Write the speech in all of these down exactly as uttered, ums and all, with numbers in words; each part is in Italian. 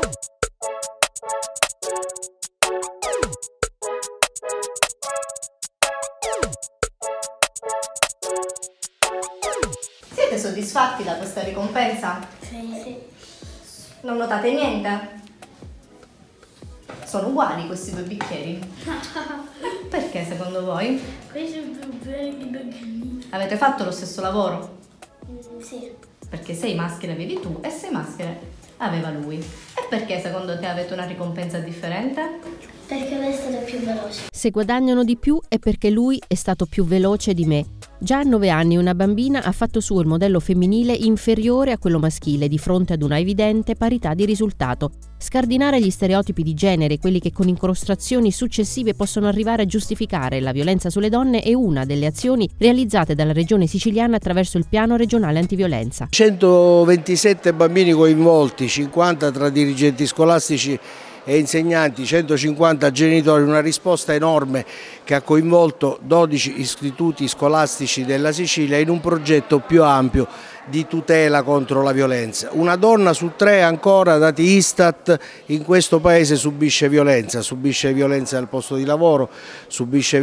Siete soddisfatti da questa ricompensa? Sì, sì. Non notate niente? Sono uguali questi due bicchieri? Perché secondo voi? Questo è più bello. Avete fatto lo stesso lavoro? Mm, sì. Perché sei maschere avevi tu e sei maschere aveva lui. E perché secondo te avete una ricompensa differente? Perché lui è stato più veloce. Se guadagnano di più è perché lui è stato più veloce di me. Già a nove anni una bambina ha fatto su il modello femminile inferiore a quello maschile di fronte ad una evidente parità di risultato. Scardinare gli stereotipi di genere, quelli che con incrostazioni successive possono arrivare a giustificare la violenza sulle donne, è una delle azioni realizzate dalla Regione Siciliana attraverso il Piano Regionale Antiviolenza. centoventisette bambini coinvolti, cinquanta tra dirigenti scolastici e insegnanti, centocinquanta genitori, una risposta enorme che ha coinvolto dodici istituti scolastici della Sicilia in un progetto più ampio di tutela contro la violenza. Una donna su tre ancora, dati Istat, in questo paese subisce violenza, subisce violenza al posto di lavoro, subisce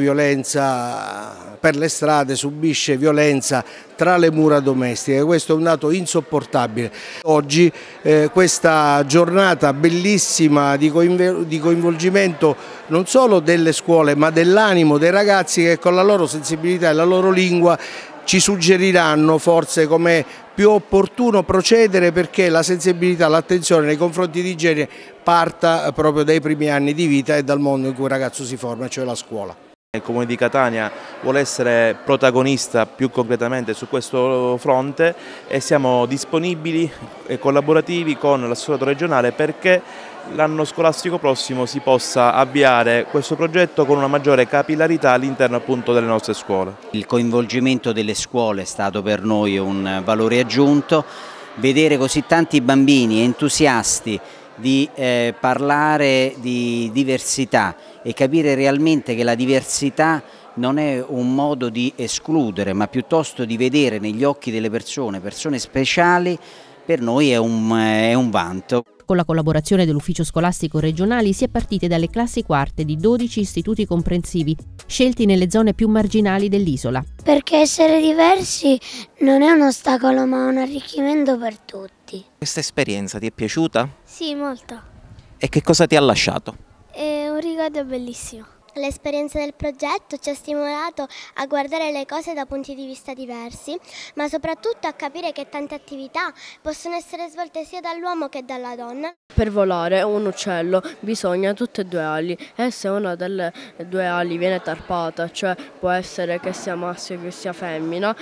violenza per le strade, subisce violenza tra le mura domestiche. Questo è un dato insopportabile. Oggi eh, questa giornata bellissima di coinvolgimento non solo delle scuole ma dell'animo dei ragazzi che con la loro sensibilità e la loro lingua ci suggeriranno forse come più opportuno procedere, perché la sensibilità, l'attenzione nei confronti di genere parta proprio dai primi anni di vita e dal mondo in cui il ragazzo si forma, cioè la scuola. Il Comune di Catania vuole essere protagonista più concretamente su questo fronte e siamo disponibili e collaborativi con l'assessorato regionale perché l'anno scolastico prossimo si possa avviare questo progetto con una maggiore capillarità all'interno appunto delle nostre scuole. Il coinvolgimento delle scuole è stato per noi un valore aggiunto, vedere così tanti bambini entusiasti di eh, parlare di diversità e capire realmente che la diversità non è un modo di escludere, ma piuttosto di vedere negli occhi delle persone, persone speciali, per noi è un, è un vanto. Con la collaborazione dell'Ufficio Scolastico Regionali si è partiti dalle classi quarte di dodici istituti comprensivi, scelti nelle zone più marginali dell'isola. Perché essere diversi non è un ostacolo ma un arricchimento per tutti. Questa esperienza ti è piaciuta? Sì, molto. E che cosa ti ha lasciato? È un ricordo bellissimo. L'esperienza del progetto ci ha stimolato a guardare le cose da punti di vista diversi, ma soprattutto a capire che tante attività possono essere svolte sia dall'uomo che dalla donna. Per volare un uccello bisogna tutte e due ali e se una delle due ali viene tarpata, cioè può essere che sia maschio che sia femmina,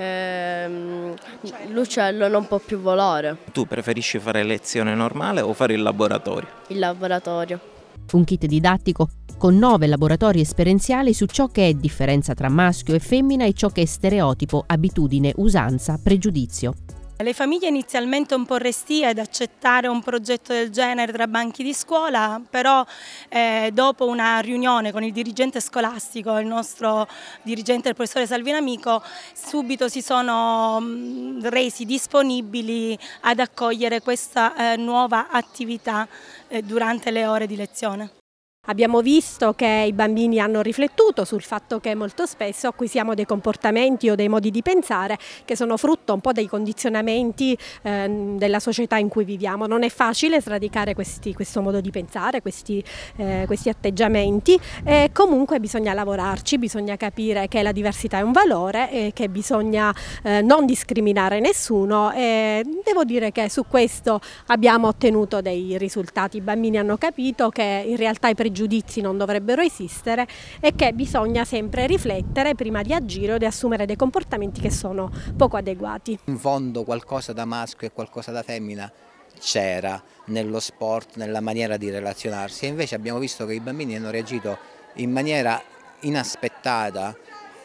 ehm, l'uccello non può più volare. Tu preferisci fare lezione normale o fare il laboratorio? Il laboratorio. Un kit didattico con nove laboratori esperienziali su ciò che è differenza tra maschio e femmina e ciò che è stereotipo, abitudine, usanza, pregiudizio. Le famiglie inizialmente un po' restie ad accettare un progetto del genere tra banchi di scuola, però eh, dopo una riunione con il dirigente scolastico, il nostro dirigente, il professore Salvino Amico, subito si sono mh, resi disponibili ad accogliere questa eh, nuova attività eh, durante le ore di lezione. Abbiamo visto che i bambini hanno riflettuto sul fatto che molto spesso acquisiamo dei comportamenti o dei modi di pensare che sono frutto un po' dei condizionamenti eh, della società in cui viviamo. Non è facile sradicare questi, questo modo di pensare, questi, eh, questi atteggiamenti, e comunque bisogna lavorarci, bisogna capire che la diversità è un valore e che bisogna eh, non discriminare nessuno, e devo dire che su questo abbiamo ottenuto dei risultati. I bambini hanno capito che in realtà i pregiudizi non dovrebbero esistere e che bisogna sempre riflettere prima di agire o di assumere dei comportamenti che sono poco adeguati. In fondo qualcosa da maschio e qualcosa da femmina c'era nello sport, nella maniera di relazionarsi, e invece abbiamo visto che i bambini hanno reagito in maniera inaspettata,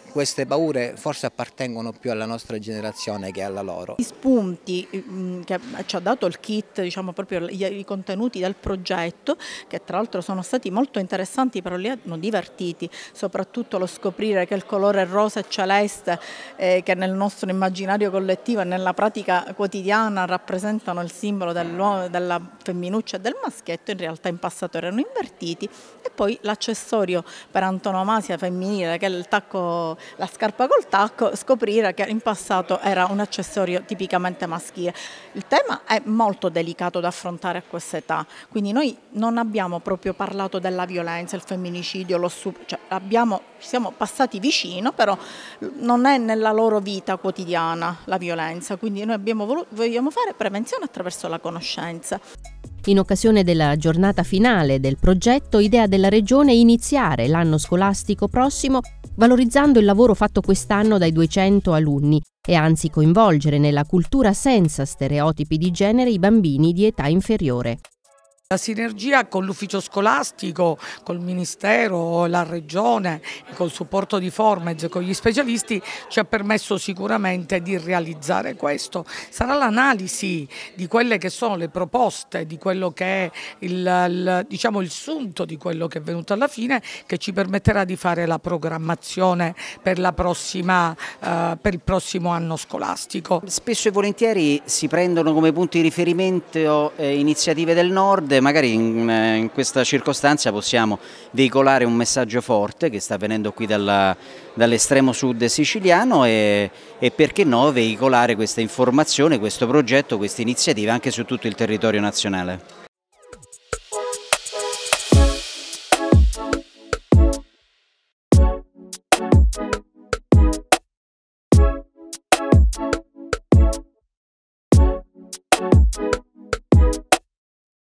queste paure forse appartengono più alla nostra generazione che alla loro. Gli spunti che ci ha dato il kit, diciamo proprio i contenuti del progetto, che tra l'altro sono stati molto interessanti, però li hanno divertiti, soprattutto lo scoprire che il colore rosa e celeste eh, che nel nostro immaginario collettivo e nella pratica quotidiana rappresentano il simbolo della femminuccia e del maschietto, in realtà in passato erano invertiti, e poi l'accessorio per antonomasia femminile, che è il tacco, la scarpa col tacco, scoprire che in passato era un accessorio tipicamente maschile. Il tema è molto delicato da affrontare a questa età, quindi noi non abbiamo proprio parlato della violenza, il femminicidio, lo stupro, cioè abbiamo, siamo passati vicino, però non è nella loro vita quotidiana la violenza, quindi noi abbiamo voluto, vogliamo fare prevenzione attraverso la conoscenza. In occasione della giornata finale del progetto, idea della Regione è iniziare l'anno scolastico prossimo valorizzando il lavoro fatto quest'anno dai duecento alunni e anzi coinvolgere nella cultura senza stereotipi di genere i bambini di età inferiore. La sinergia con l'ufficio scolastico, col Ministero, la Regione, col supporto di Formez, con gli specialisti ci ha permesso sicuramente di realizzare questo. Sarà l'analisi di quelle che sono le proposte, di quello che è il, il, diciamo il sunto di quello che è venuto alla fine, che ci permetterà di fare la programmazione per, la prossima, eh, per il prossimo anno scolastico. Spesso e volentieri si prendono come punti di riferimento eh, iniziative del Nord. Magari in, in questa circostanza possiamo veicolare un messaggio forte che sta avvenendo qui dall'estremo sud siciliano e, e perché no veicolare questa informazione, questo progetto, questa iniziativa anche su tutto il territorio nazionale.